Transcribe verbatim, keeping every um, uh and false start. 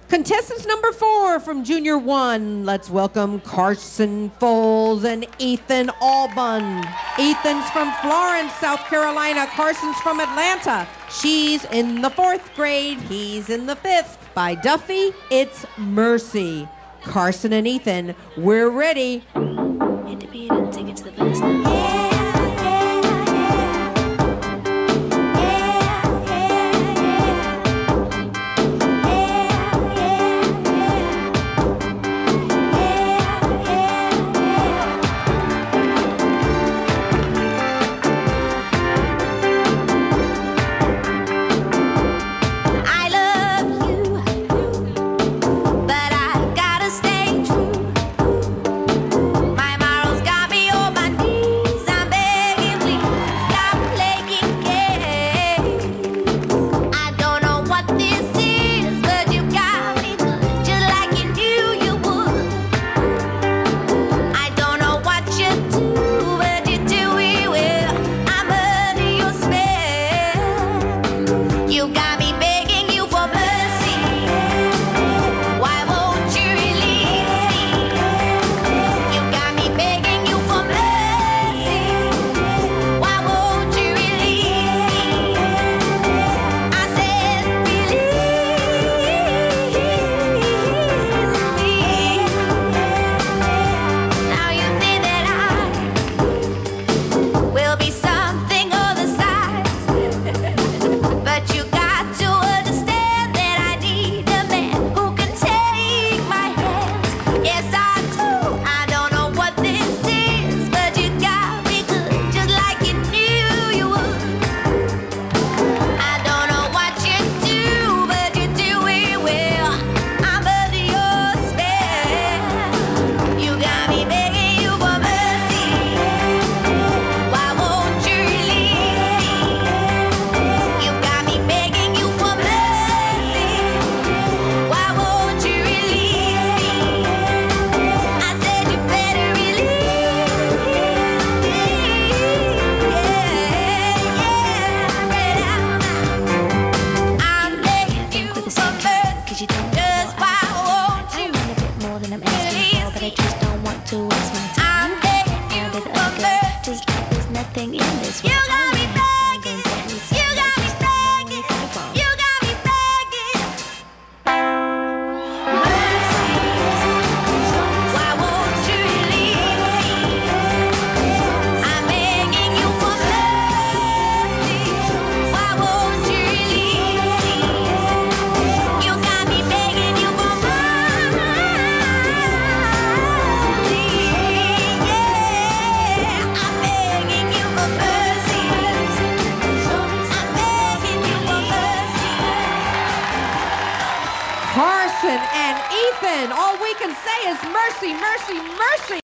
Contestants number four from Junior One, let's welcome Carson Foles and Ethan Albun. Ethan's from Florence, South Carolina. Carson's from Atlanta. She's in the fourth grade. He's in the fifth. By Duffy, it's Mercy. Carson and Ethan, we're ready. Hit the beat and take it to the best now. You don't just why won't you? I want a bit more than I'm asking for, but I just don't want to waste my time. I'm begging you for mercy, just like there's nothing in this world. You got me begging, you got me begging, you got me begging. Mercy, why won't you release me? I'm begging you for mercy, why won't you release me? You got me begging you for mercy, yeah. I'm begging you for mercy. I'm begging you for mercy. Carson and Ethan, all we can say is mercy, mercy, mercy.